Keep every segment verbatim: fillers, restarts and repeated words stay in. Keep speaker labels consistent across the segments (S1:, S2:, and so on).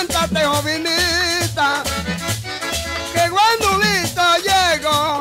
S1: levántate, jovenita, que Guandulito llegó.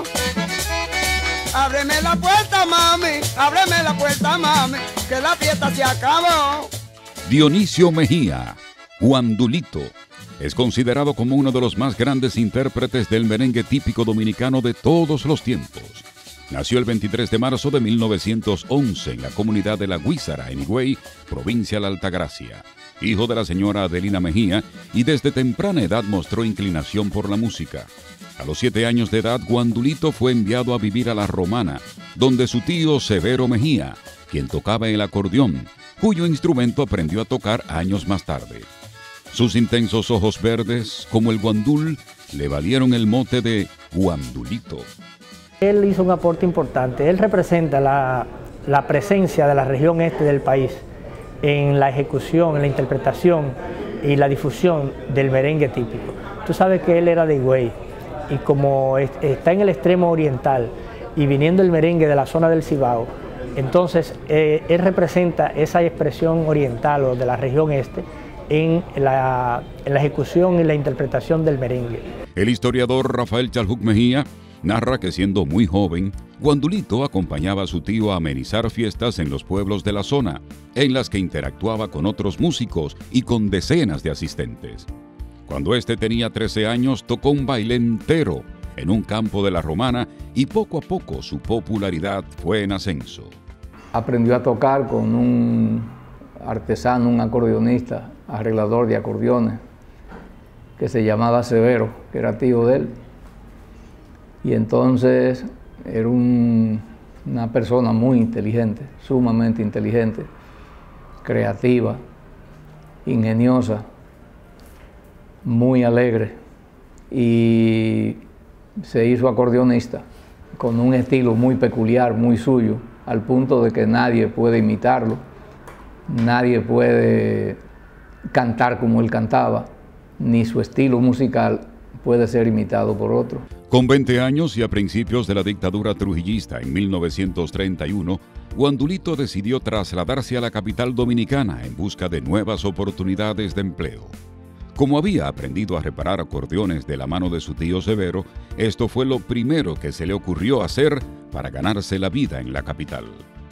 S1: Ábreme la puerta, mami, ábreme la puerta, mami, que la fiesta se acabó.
S2: Dionisio Mejía, Guandulito, es considerado como uno de los más grandes intérpretes del merengue típico dominicano de todos los tiempos. Nació el veintitrés de marzo de mil novecientos once en la comunidad de La Guízara, en Higüey, provincia de la Altagracia. Hijo de la señora Adelina Mejía, y desde temprana edad mostró inclinación por la música. A los siete años de edad, Guandulito fue enviado a vivir a La Romana, donde su tío Severo Mejía, quien tocaba el acordeón, cuyo instrumento aprendió a tocar años más tarde. Sus intensos ojos verdes, como el guandul, le valieron el mote de Guandulito.
S3: Él hizo un aporte importante. Él representa la, la presencia de la región este del país en la ejecución, en la interpretación y la difusión del merengue típico. Tú sabes que él era de Higüey, y como es, está en el extremo oriental y viniendo el merengue de la zona del Cibao, entonces eh, él representa esa expresión oriental o de la región este en la, en la ejecución y la interpretación del merengue.
S2: El historiador Rafael Chalhuc Mejía narra que siendo muy joven, Guandulito acompañaba a su tío a amenizar fiestas en los pueblos de la zona, en las que interactuaba con otros músicos y con decenas de asistentes. Cuando este tenía trece años, tocó un baile entero en un campo de La Romana y poco a poco su popularidad fue en ascenso.
S4: Aprendió a tocar con un artesano, un acordeonista, arreglador de acordeones, que se llamaba Severo, que era tío de él. Y entonces era un, una persona muy inteligente, sumamente inteligente, creativa, ingeniosa, muy alegre, y se hizo acordeonista con un estilo muy peculiar, muy suyo, al punto de que nadie puede imitarlo, nadie puede cantar como él cantaba, ni su estilo musical puede ser imitado por otro.
S2: Con veinte años y a principios de la dictadura trujillista en mil novecientos treinta y uno, Guandulito decidió trasladarse a la capital dominicana en busca de nuevas oportunidades de empleo. Como había aprendido a reparar acordeones de la mano de su tío Severo, esto fue lo primero que se le ocurrió hacer para ganarse la vida en la capital.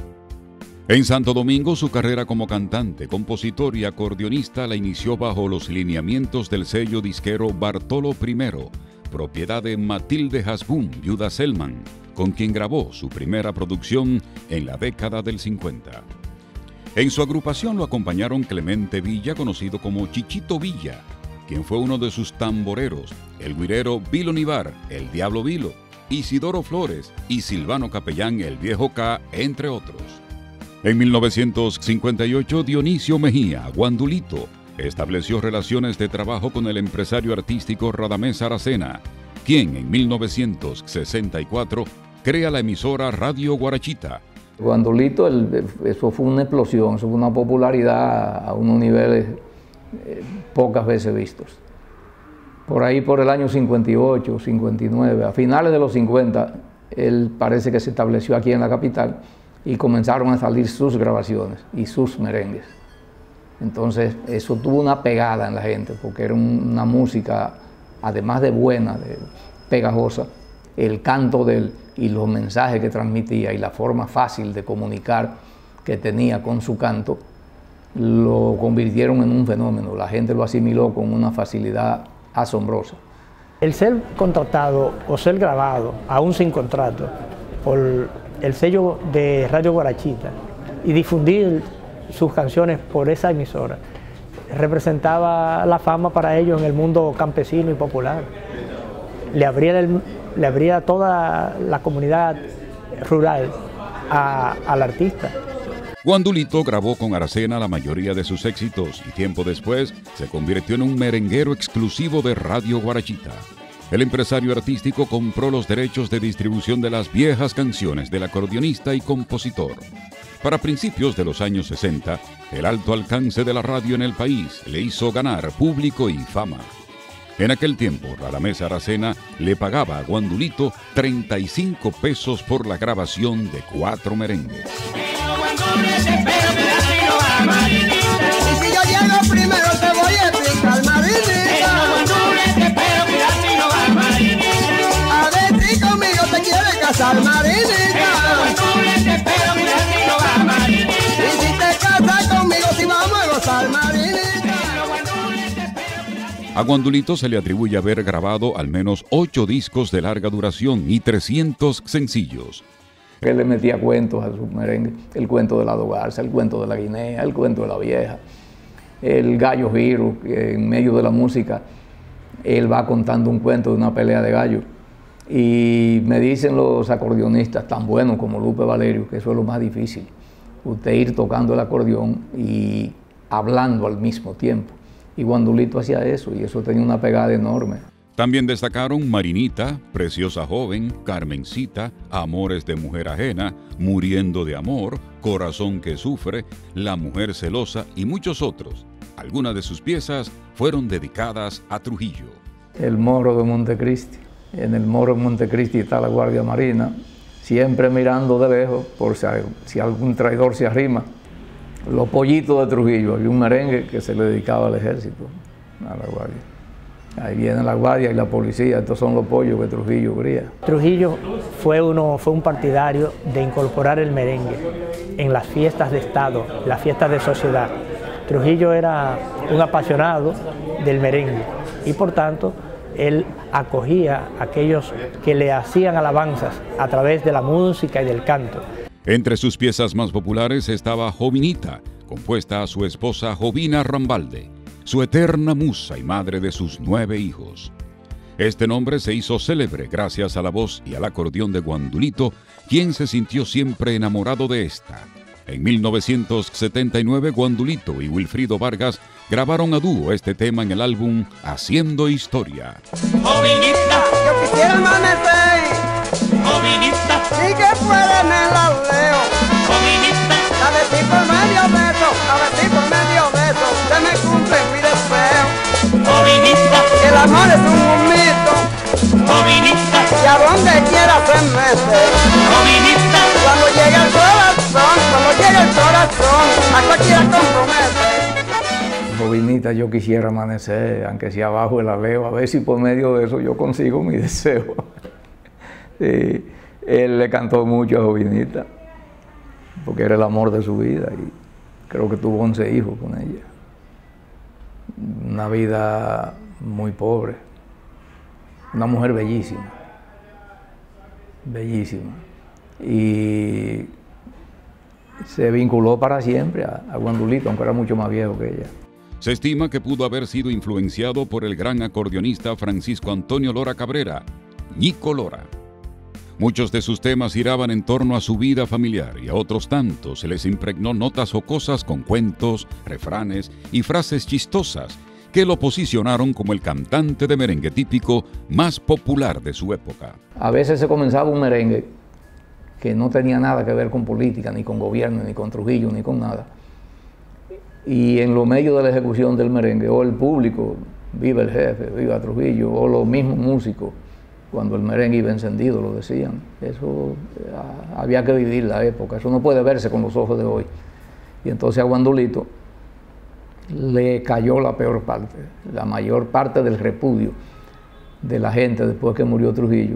S2: En Santo Domingo, su carrera como cantante, compositor y acordeonista la inició bajo los lineamientos del sello disquero Bartolo Primero, propiedad de Matilde Hasbún, viuda Selman, con quien grabó su primera producción en la década del cincuenta. En su agrupación lo acompañaron Clemente Villa, conocido como Chichito Villa, quien fue uno de sus tamboreros, el güirero Vilo Nivar, el Diablo Vilo, Isidoro Flores y Silvano Capellán, el Viejo K, entre otros. En mil novecientos cincuenta y ocho, Dionisio Mejía, Guandulito, estableció relaciones de trabajo con el empresario artístico Radamés Aracena, quien en mil novecientos sesenta y cuatro crea la emisora Radio Guarachita.
S4: Guandulito, el, eso fue una explosión, eso fue una popularidad a unos niveles eh, pocas veces vistos. Por ahí, por el año cincuenta y ocho, cincuenta y nueve, a finales de los cincuenta, él parece que se estableció aquí en la capital y comenzaron a salir sus grabaciones y sus merengues. Entonces, eso tuvo una pegada en la gente, porque era un, una música, además de buena, de pegajosa, el canto de él y los mensajes que transmitía y la forma fácil de comunicar que tenía con su canto, lo convirtieron en un fenómeno. La gente lo asimiló con una facilidad asombrosa.
S3: El ser contratado o ser grabado, aún sin contrato, por el sello de Radio Guarachita y difundir sus canciones por esa emisora, representaba la fama para ellos en el mundo campesino y popular. Le abría, el, le abría toda la comunidad rural a, al artista.
S2: Guandulito grabó con Aracena la mayoría de sus éxitos y tiempo después se convirtió en un merenguero exclusivo de Radio Guarachita. El empresario artístico compró los derechos de distribución de las viejas canciones del acordeonista y compositor. Para principios de los años sesenta, el alto alcance de la radio en el país le hizo ganar público y fama. En aquel tiempo, Radamés Aracena le pagaba a Guandulito treinta y cinco pesos por la grabación de cuatro merengues.
S1: Y si yo llego primero te voy a explicar, Marín. gozar, Marinita. Te espero, mi vecino, va, Marinita. Y si te casas conmigo, si vamos a gozar, Marinita.
S2: A Guandulito se le atribuye haber grabado al menos ocho discos de larga duración y trescientos sencillos.
S4: Él le metía cuentos a su merengue, el cuento de la Dogarza, el cuento de la Guinea, el cuento de la Vieja, el gallo giro, que en medio de la música él va contando un cuento de una pelea de gallos. Y me dicen los acordeonistas tan buenos como Lupe Valerio que eso es lo más difícil, usted ir tocando el acordeón y hablando al mismo tiempo. Y Guandulito hacía eso, y eso tenía una pegada enorme.
S2: También destacaron Marinita, Preciosa Joven, Carmencita, Amores de Mujer Ajena, Muriendo de Amor, Corazón que Sufre, La Mujer Celosa y muchos otros. Algunas de sus piezas fueron dedicadas a Trujillo.
S4: El Moro de Montecristi. En el Moro de Montecristi está la Guardia Marina, siempre mirando de lejos por si, si algún traidor se arrima. Los pollitos de Trujillo, había un merengue que se le dedicaba al ejército, a la Guardia. Ahí viene la Guardia y la policía, estos son los pollos que Trujillo cría.
S3: Trujillo fue, uno, fue un partidario de incorporar el merengue en las fiestas de Estado, las fiestas de sociedad. Trujillo era un apasionado del merengue y por tanto él acogía a aquellos que le hacían alabanzas a través de la música y del canto.
S2: Entre sus piezas más populares estaba Jovinita, compuesta a su esposa Jovina Rambalde, su eterna musa y madre de sus nueve hijos. Este nombre se hizo célebre gracias a la voz y al acordeón de Guandulito, quien se sintió siempre enamorado de esta. En mil novecientos setenta y nueve, Guandulito y Wilfrido Vargas grabaron a dúo este tema en el álbum Haciendo Historia.
S1: Jovinita, yo quisiera amanecer. Jovinita, y que fuera en el aldeo. Jovinita, a ver si por medio de eso, a ver si por medio de eso se me cumple mi deseo. Jovinita, que el amor es un mito. Jovinita, y a donde quiera se mete. Jovinita, cuando llega el corazón, cuando llega el corazón, a cualquiera compromete.
S4: Jovinita, yo quisiera amanecer, aunque sea abajo el aleo, a ver si por medio de eso yo consigo mi deseo. Sí, él le cantó mucho a Jovinita, porque era el amor de su vida y creo que tuvo once hijos con ella. Una vida muy pobre, una mujer bellísima, bellísima. Y se vinculó para siempre a, a Guandulito, aunque era mucho más viejo que ella.
S2: Se estima que pudo haber sido influenciado por el gran acordeonista Francisco Antonio Lora Cabrera, Ñico Lora. Muchos de sus temas giraban en torno a su vida familiar y a otros tantos se les impregnó notas jocosas con cuentos, refranes y frases chistosas que lo posicionaron como el cantante de merengue típico más popular de su época.
S4: A veces se comenzaba un merengue que no tenía nada que ver con política, ni con gobierno, ni con Trujillo, ni con nada. Y en lo medio de la ejecución del merengue, o el público, viva el jefe, viva Trujillo, o los mismos músicos, cuando el merengue iba encendido, lo decían. Eso ah, había que vivir la época, eso no puede verse con los ojos de hoy. Y entonces a Guandulito le cayó la peor parte, la mayor parte del repudio de la gente después que murió Trujillo,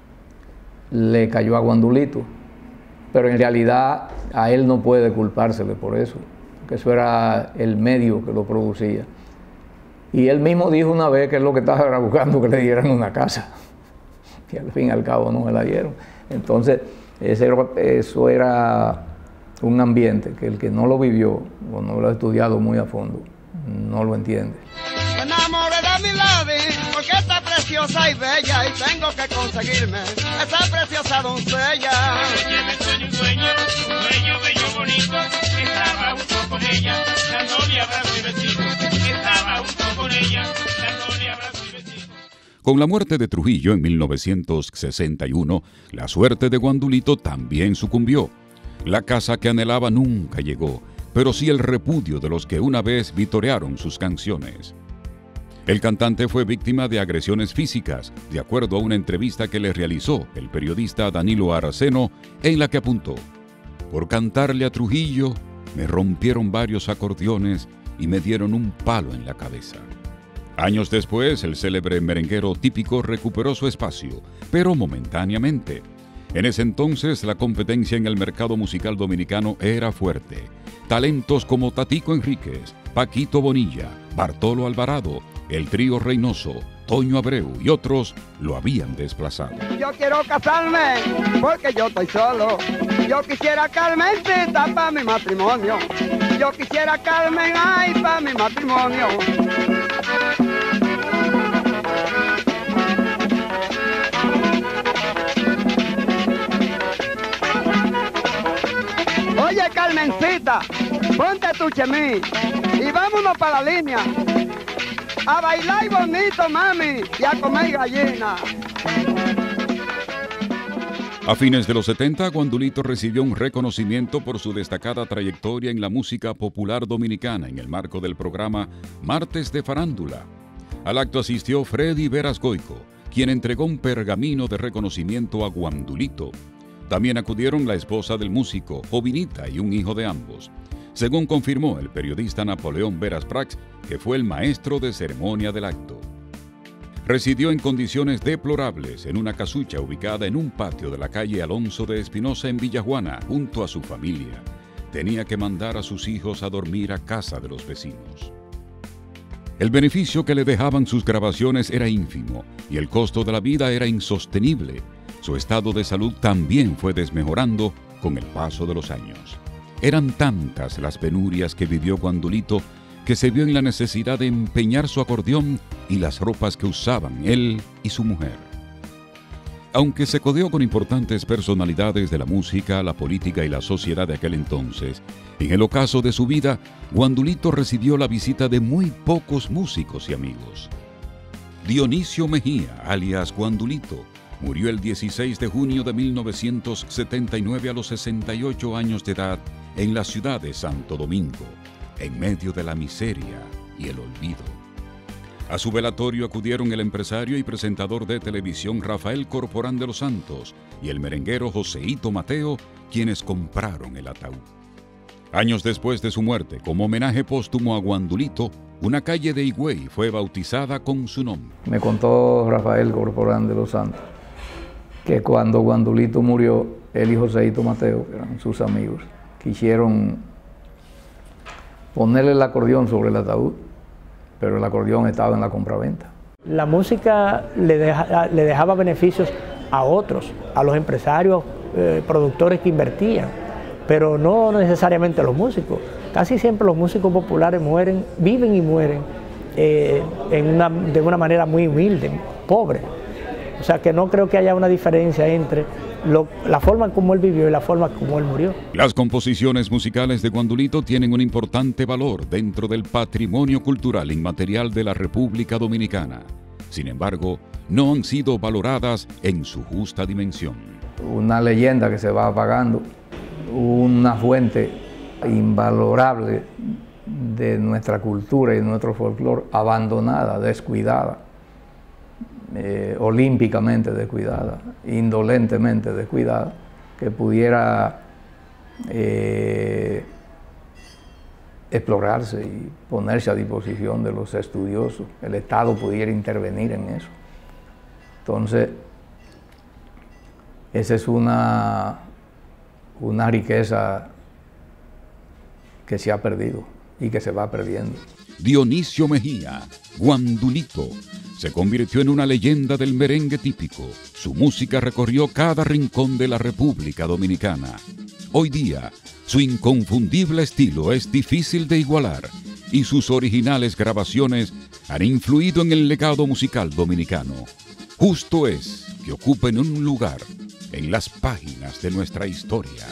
S4: le cayó a Guandulito. Pero en realidad a él no puede culpársele por eso, que eso era el medio que lo producía. Y él mismo dijo una vez que es lo que estaba buscando, que le dieran una casa. Y al fin y al cabo no me la dieron. Entonces, ese, eso era un ambiente que el que no lo vivió o no lo ha estudiado muy a fondo, no lo entiende.
S1: Me enamoré de mi lady porque está preciosa y bella y tengo que conseguirme esa preciosa doncella.
S5: Me sueño un sueño, un sueño bello bonito, estaba junto con ella, dándole abrazo y besito, estaba junto con ella, dándole abrazo y besito.
S2: Con la muerte de Trujillo en mil novecientos sesenta y uno, la suerte de Guandulito también sucumbió. La casa que anhelaba nunca llegó, pero sí el repudio de los que una vez vitorearon sus canciones. El cantante fue víctima de agresiones físicas, de acuerdo a una entrevista que le realizó el periodista Danilo Araceno, en la que apuntó: por cantarle a Trujillo, me rompieron varios acordeones y me dieron un palo en la cabeza. Años después, el célebre merenguero típico recuperó su espacio, pero momentáneamente. En ese entonces la competencia en el mercado musical dominicano era fuerte. Talentos como Tatico Enríquez, Paquito Bonilla, Bartolo Alvarado, el trío Reynoso, Toño Abreu y otros lo habían desplazado.
S1: Yo quiero casarme porque yo estoy solo. Yo quisiera Carmencita para mi matrimonio. Yo quisiera Carmen, ay, para mi matrimonio. Oye, Carmencita, ponte tu chemí y vámonos para la línea. A bailar y bonito, mami, y a comer gallina.
S2: A fines de los setenta, Guandulito recibió un reconocimiento por su destacada trayectoria en la música popular dominicana en el marco del programa Martes de Farándula. Al acto asistió Freddy Veras Goico, quien entregó un pergamino de reconocimiento a Guandulito. También acudieron la esposa del músico, Jovinita, y un hijo de ambos. Según confirmó el periodista Napoleón Veras Prax, que fue el maestro de ceremonia del acto. Residió en condiciones deplorables en una casucha ubicada en un patio de la calle Alonso de Espinosa en Villajuana, junto a su familia. Tenía que mandar a sus hijos a dormir a casa de los vecinos. El beneficio que le dejaban sus grabaciones era ínfimo y el costo de la vida era insostenible. Su estado de salud también fue desmejorando con el paso de los años. Eran tantas las penurias que vivió Guandulito que se vio en la necesidad de empeñar su acordeón y las ropas que usaban él y su mujer. Aunque se codeó con importantes personalidades de la música, la política y la sociedad de aquel entonces, en el ocaso de su vida, Guandulito recibió la visita de muy pocos músicos y amigos. Dionisio Mejía, alias Guandulito, murió el dieciséis de junio de mil novecientos setenta y nueve a los sesenta y ocho años de edad en la ciudad de Santo Domingo, en medio de la miseria y el olvido. A su velatorio acudieron el empresario y presentador de televisión Rafael Corporán de los Santos y el merenguero Joseito Mateo, quienes compraron el ataúd. Años después de su muerte, como homenaje póstumo a Guandulito, una calle de Higüey fue bautizada con su nombre.
S4: Me contó Rafael Corporán de los Santos que cuando Guandulito murió, él y Joseito Mateo, que eran sus amigos, quisieron ponerle el acordeón sobre el ataúd, pero el acordeón estaba en la compraventa.
S3: La música le, deja, le dejaba beneficios a otros, a los empresarios, eh, productores que invertían, pero no necesariamente a los músicos. Casi siempre los músicos populares mueren, viven y mueren eh, en una, de una manera muy humilde, pobre. O sea que no creo que haya una diferencia entre lo, la forma como él vivió y la forma como él murió.
S2: Las composiciones musicales de Guandulito tienen un importante valor dentro del patrimonio cultural inmaterial de la República Dominicana. Sin embargo, no han sido valoradas en su justa dimensión.
S4: Una leyenda que se va apagando, una fuente invalorable de nuestra cultura y de nuestro folclore, abandonada, descuidada. Eh, olímpicamente descuidada, indolentemente descuidada, que pudiera eh, explorarse y ponerse a disposición de los estudiosos. El Estado pudiera intervenir en eso. Entonces, esa es una, una riqueza que se ha perdido y que se va perdiendo.
S2: Dionisio Mejía, Guandulito, se convirtió en una leyenda del merengue típico. Su música recorrió cada rincón de la República Dominicana. Hoy día, su inconfundible estilo es difícil de igualar y sus originales grabaciones han influido en el legado musical dominicano. Justo es que ocupen un lugar en las páginas de nuestra historia.